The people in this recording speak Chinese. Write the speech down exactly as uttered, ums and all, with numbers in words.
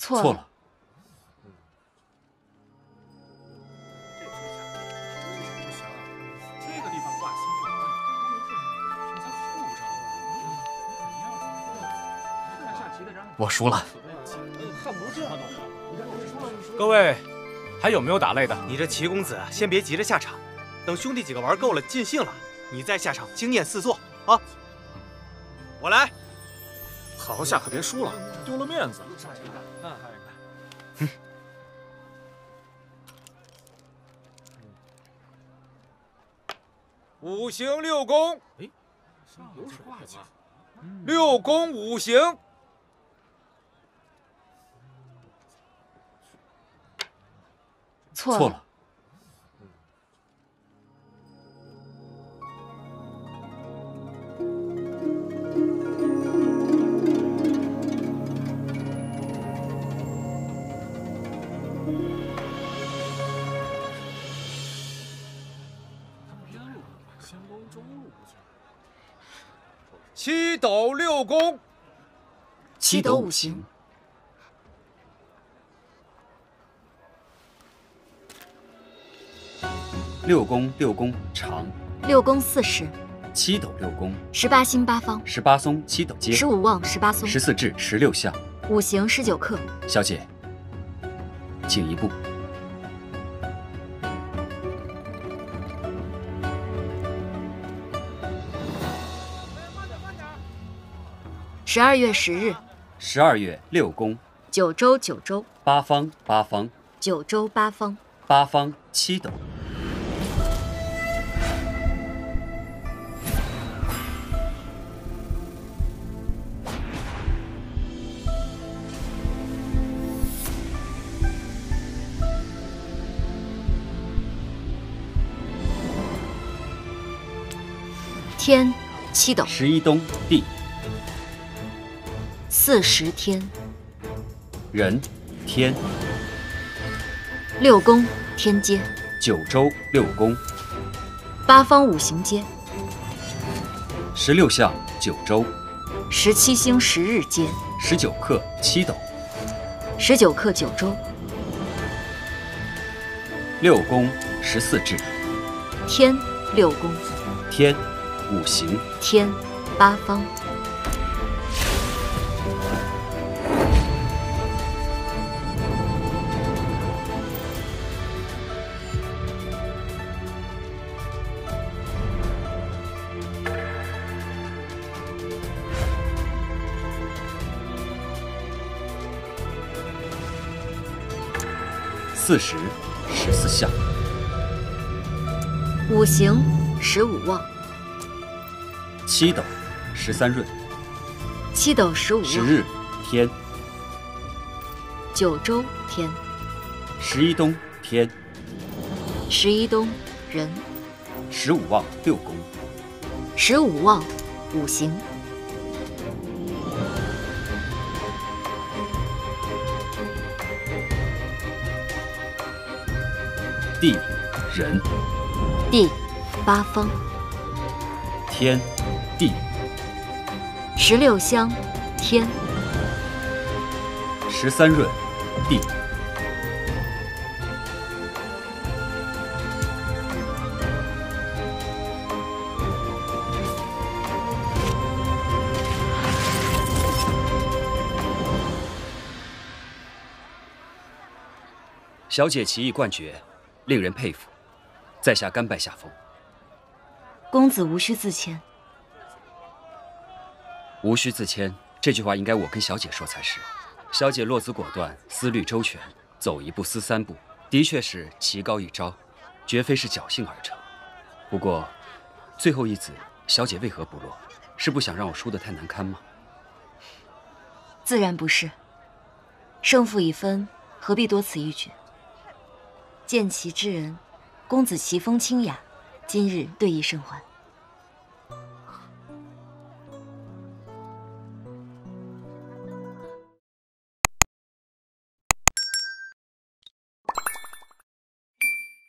错了。 错了。 这个地方挂新手我输了。 各位，还有没有打擂的？ 你这齐公子先别急着下场，等兄弟几个玩够了尽兴了，你再下场惊艳四座啊！我来。 好下可别输了，丢了面子。 嗯。五行六宫， 哎，有水挂架， 六宫五行。 错了。 错了。七斗六宫， 七斗五行。六宫六宫长， 六宫四十， 七斗六宫， 十八星八方， 十八松七斗阶， 十五旺十八松， 十四至十六象。 五行十九克。 小姐，请一步。 十二月十日， 十二月六宫， 九州九州， 八方八方， 九州八方， 八方七斗。 天七斗， 十一东地， 四十天， 人天， 六宫天阶， 九州六宫， 八方五行阶， 十六象九州， 十七星十日阶， 十九克七斗， 十九克九州， 六宫十四至， 天六宫， 天五行， 天八方。 四十十四象， 五行十五旺， 七斗十三闰， 七斗十五旺， 十日天， 九州天， 十一东天， 十一东人， 十五旺六宫， 十五旺五行， 地人， 地八方， 天地， 十六香天， 十三闰地，小姐棋艺冠绝，令人佩服，在下甘拜下风。 公子无需自谦。 无需自谦，这句话应该我跟小姐说才是。小姐落子果断，思虑周全，走一步思三步，的确是棋高一招，绝非是侥幸而成。不过，最后一子，小姐为何不落？是不想让我输得太难堪吗？ 自然不是。胜负已分，何必多此一举？见棋之人，公子棋风清雅，今日对弈甚欢。